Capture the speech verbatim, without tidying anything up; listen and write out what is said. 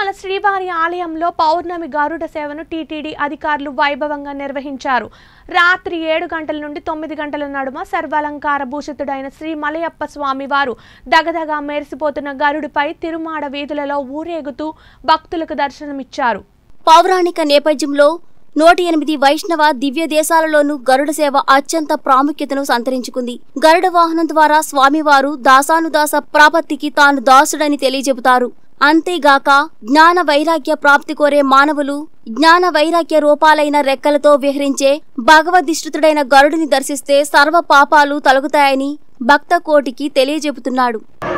తిరుమల శ్రీవారి ఆలయంలో పౌర్ణమి గరుడ సేవను టీటీడీ అధికారులు వైభవంగా నిర్వహించారు. రాత్రి ఏడు గంటల నుండి తొమ్మిది గంటల నడుమ సర్వాలంకార భూషితుడైన శ్రీ మలయప్ప స్వామి వారు దగదగా మెరిసిపోతున్న గరుడిపై తిరుమాడ వీధులలో ఊరేగుతూ భక్తులకు దర్శనమిచ్చారు. పౌరాణిక నేపథ్యంలో నూట ఎనిమిది వైష్ణవ దివ్య దేశాలలోనూ గరుడ సేవ అత్యంత ప్రాముఖ్యతను సంతరించుకుంది. గరుడ వాహనం ద్వారా స్వామివారు దాసానుదాస ప్రాపత్తికి తాను దాసుడని తెలియజెబుతారు. అంతేగాక జ్ఞాన వైరాగ్య ప్రాప్తి కోరే మానవులు జ్ఞాన వైరాగ్య రూపాలైన రెక్కలతో విహరించే భగవద్ధిష్ఠితుడైన గరుడిని దర్శిస్తే సర్వ పాపాలు తొలగుతాయని భక్త కోటికి తెలియజెబుతున్నాడు.